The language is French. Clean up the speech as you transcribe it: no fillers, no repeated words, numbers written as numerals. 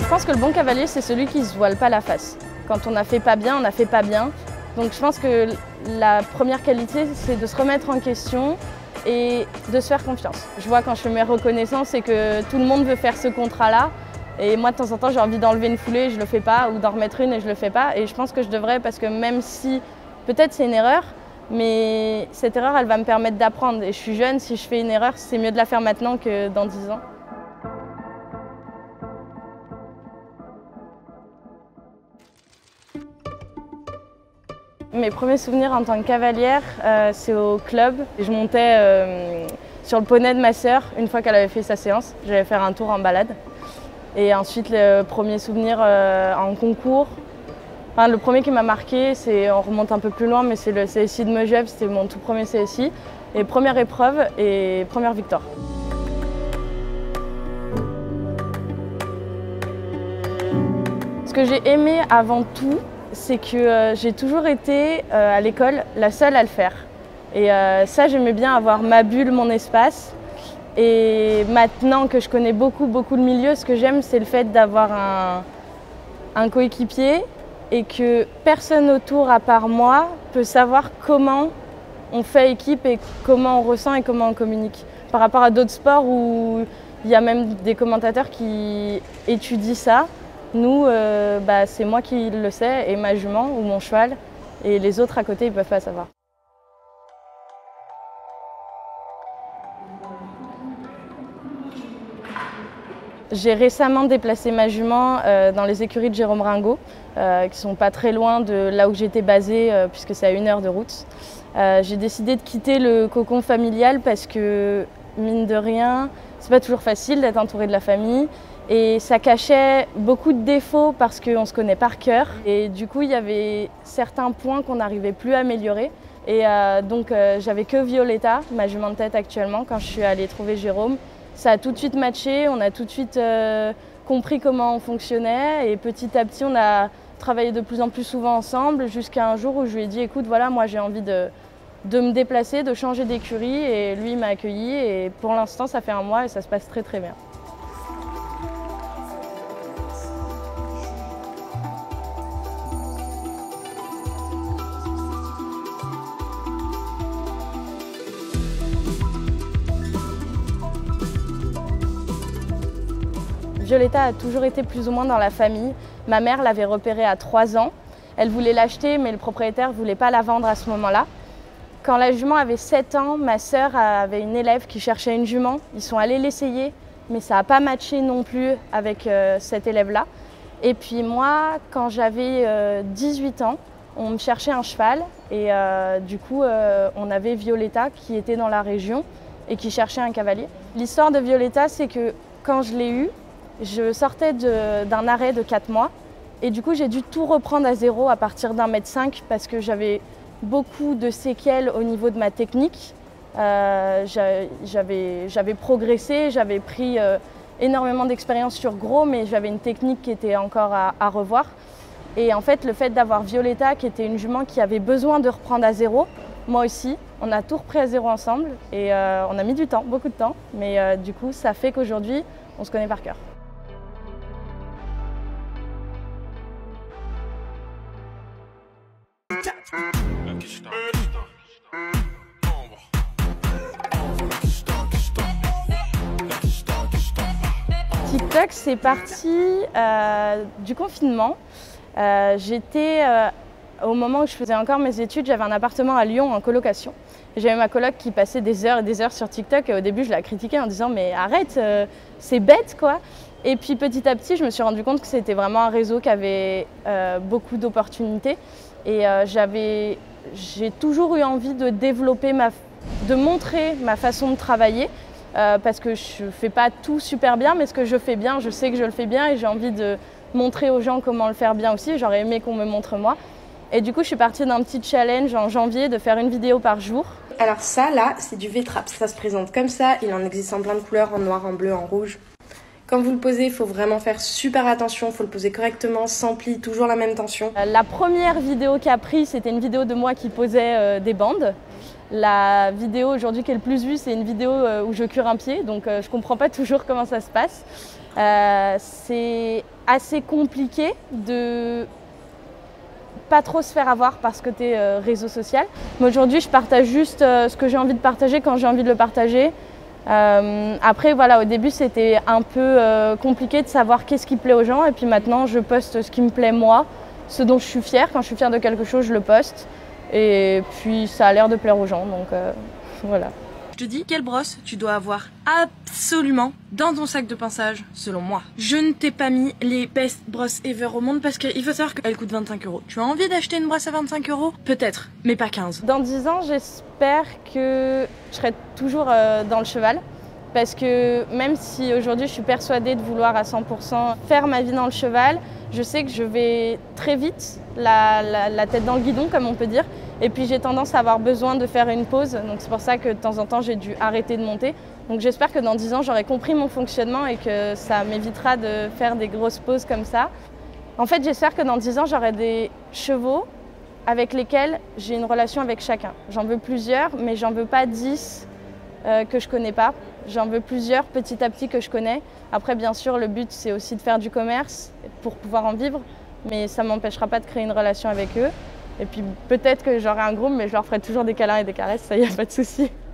Je pense que le bon cavalier, c'est celui qui ne se voile pas la face. Quand on n'a fait pas bien, on n'a fait pas bien. Donc je pense que la première qualité, c'est de se remettre en question et de se faire confiance. Je vois quand je fais mes reconnaissances, c'est que tout le monde veut faire ce contrat-là. Et moi, de temps en temps, j'ai envie d'enlever une foulée, je ne le fais pas, ou d'en remettre une et je ne le fais pas. Et je pense que je devrais, parce que même si peut-être c'est une erreur, mais cette erreur, elle va me permettre d'apprendre. Et je suis jeune, si je fais une erreur, c'est mieux de la faire maintenant que dans 10 ans. Mes premiers souvenirs en tant que cavalière, c'est au club. Je montais sur le poney de ma sœur une fois qu'elle avait fait sa séance. J'allais faire un tour en balade. Et ensuite, le premier souvenir en concours. Enfin, le premier qui m'a marqué, on remonte un peu plus loin, mais c'est le CSI de Megève, c'était mon tout premier CSI. Et première épreuve et première victoire. Ce que j'ai aimé avant tout, c'est que j'ai toujours été à l'école la seule à le faire. Et ça, j'aimais bien avoir ma bulle, mon espace. Et maintenant que je connais beaucoup le milieu, ce que j'aime, c'est le fait d'avoir un coéquipier et que personne autour, à part moi, peut savoir comment on fait équipe et comment on ressent et comment on communique. Par rapport à d'autres sports où il y a même des commentateurs qui étudient ça, nous, c'est moi qui le sais et ma jument ou mon cheval, et les autres à côté, ils ne peuvent pas savoir. J'ai récemment déplacé ma jument dans les écuries de Jérôme Ringot, qui ne sont pas très loin de là où j'étais basée, puisque c'est à 1 heure de route. J'ai décidé de quitter le cocon familial parce que, mine de rien, c'est pas toujours facile d'être entouré de la famille. Et ça cachait beaucoup de défauts parce qu'on se connaît par cœur. Et du coup, il y avait certains points qu'on n'arrivait plus à améliorer. Et donc, j'avais que Violetta, ma jument de tête actuellement, quand je suis allée trouver Jérôme. Ça a tout de suite matché, on a tout de suite compris comment on fonctionnait. Et petit à petit, on a travaillé de plus en plus souvent ensemble jusqu'à un jour où je lui ai dit « Écoute, voilà, moi j'ai envie de me déplacer, de changer d'écurie ». Et lui, il m'a accueilli. Et pour l'instant, ça fait 1 mois et ça se passe très très bien. Violetta a toujours été plus ou moins dans la famille. Ma mère l'avait repérée à 3 ans. Elle voulait l'acheter, mais le propriétaire ne voulait pas la vendre à ce moment-là. Quand la jument avait 7 ans, ma sœur avait une élève qui cherchait une jument. Ils sont allés l'essayer, mais ça n'a pas matché non plus avec cette élève-là. Et puis moi, quand j'avais 18 ans, on me cherchait un cheval. Et du coup, on avait Violetta qui était dans la région et qui cherchait un cavalier. L'histoire de Violetta, c'est que quand je l'ai eue, je sortais d'un arrêt de 4 mois et du coup j'ai dû tout reprendre à zéro à partir d'1,5 m parce que j'avais beaucoup de séquelles au niveau de ma technique. J'avais progressé, j'avais pris énormément d'expérience sur gros, mais j'avais une technique qui était encore à revoir. Et en fait, le fait d'avoir Violetta, qui était une jument qui avait besoin de reprendre à zéro, moi aussi, on a tout repris à zéro ensemble et on a mis du temps, beaucoup de temps, mais du coup ça fait qu'aujourd'hui on se connaît par cœur. TikTok, c'est parti du confinement. J'étais au moment où je faisais encore mes études, j'avais un appartement à Lyon en colocation. J'avais ma coloc qui passait des heures et des heures sur TikTok et au début je la critiquais en disant mais arrête, c'est bête quoi. Et puis petit à petit je me suis rendu compte que c'était vraiment un réseau qui avait beaucoup d'opportunités et j'ai toujours eu envie de développer, de montrer ma façon de travailler parce que je ne fais pas tout super bien, mais ce que je fais bien, je sais que je le fais bien et j'ai envie de montrer aux gens comment le faire bien aussi. J'aurais aimé qu'on me montre moi. Et du coup, je suis partie d'un petit challenge en janvier de faire une vidéo par jour. Alors ça, là, c'est du V-Trap. Ça se présente comme ça. Il en existe en plein de couleurs, en noir, en bleu, en rouge. Quand vous le posez, il faut vraiment faire super attention. Il faut le poser correctement, sans pli, toujours la même tension. La première vidéo qu'a pris, c'était une vidéo de moi qui posait des bandes. La vidéo aujourd'hui qui est le plus vue, c'est une vidéo où je cure un pied. Donc je ne comprends pas toujours comment ça se passe. C'est assez compliqué de pas trop se faire avoir par ce côté réseau social. Mais aujourd'hui, je partage juste ce que j'ai envie de partager quand j'ai envie de le partager. Après, voilà, au début, c'était un peu compliqué de savoir qu'est-ce qui plaît aux gens. Et puis maintenant, je poste ce qui me plaît moi, ce dont je suis fière. Quand je suis fière de quelque chose, je le poste. Et puis, ça a l'air de plaire aux gens, donc voilà. Je te dis quelle brosse tu dois avoir absolument dans ton sac de pinçage, selon moi. Je ne t'ai pas mis les best brosses ever au monde parce qu'il faut savoir qu'elles coûtent 25 €. Tu as envie d'acheter une brosse à 25 €? Peut-être, mais pas 15. Dans 10 ans, j'espère que je serai toujours dans le cheval. Parce que même si aujourd'hui je suis persuadée de vouloir à 100% faire ma vie dans le cheval, je sais que je vais très vite, la tête dans le guidon comme on peut dire. Et puis j'ai tendance à avoir besoin de faire une pause, donc c'est pour ça que de temps en temps j'ai dû arrêter de monter. Donc j'espère que dans 10 ans j'aurai compris mon fonctionnement et que ça m'évitera de faire des grosses pauses comme ça. En fait j'espère que dans 10 ans j'aurai des chevaux avec lesquels j'ai une relation avec chacun. J'en veux plusieurs, mais j'en veux pas 10 que je connais pas. J'en veux plusieurs petit à petit que je connais. Après bien sûr le but c'est aussi de faire du commerce pour pouvoir en vivre, mais ça ne m'empêchera pas de créer une relation avec eux. Et puis peut-être que j'aurai un groupe, mais je leur ferai toujours des câlins et des caresses, ça y a pas de souci.